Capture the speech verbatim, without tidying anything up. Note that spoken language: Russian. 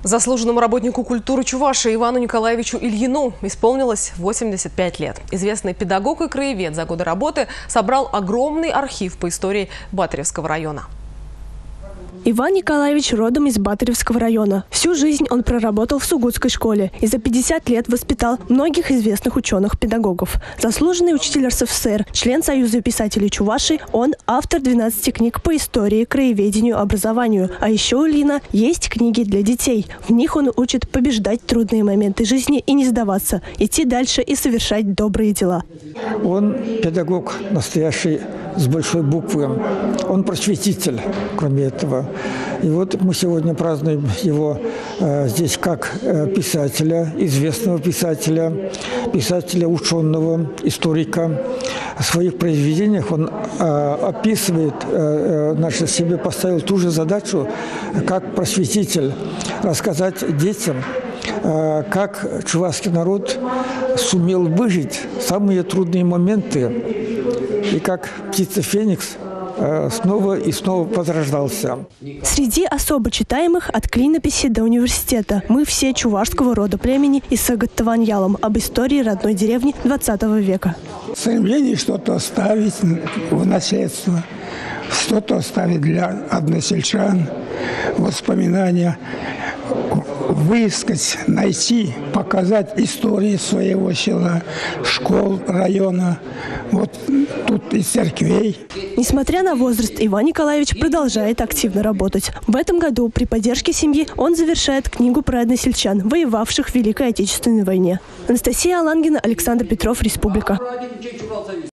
Заслуженному работнику культуры Чувашии Ивану Николаевичу Ильину исполнилось восемьдесят пять лет. Известный педагог и краевед за годы работы собрал огромный архив по истории Батыревского района. Иван Николаевич родом из Батыревского района. Всю жизнь он проработал в Сугутской школе и за пятьдесят лет воспитал многих известных ученых-педагогов. Заслуженный учитель эр эс эф эс эр, член Союза писателей Чувашии, он автор двенадцати книг по истории, краеведению, образованию. А еще у Ильина есть книги для детей. В них он учит побеждать трудные моменты жизни и не сдаваться, идти дальше и совершать добрые дела. Он педагог настоящий с большой буквы. Он просветитель, кроме этого. И вот мы сегодня празднуем его э, здесь как э, писателя, известного писателя, писателя ученого, историка. В своих произведениях он э, описывает, э, значит, себе поставил ту же задачу, как просветитель, рассказать детям, э, как чувашский народ сумел выжить самые трудные моменты, и как птица Феникс снова и снова возрождался. Среди особо читаемых от клинописи до университета «Мы все чувашского рода племени» и Сагаттаваньялом об истории родной деревни двадцатого века. Стремление что-то оставить в наследство, что-то оставить для односельчан, воспоминания, выискать, найти, показать истории своего села, школ, района, вот тут и церквей. Несмотря на возраст, Иван Николаевич продолжает активно работать. В этом году при поддержке семьи он завершает книгу про односельчан, воевавших в Великой Отечественной войне. Анастасия Алангина, Александр Петров, Республика.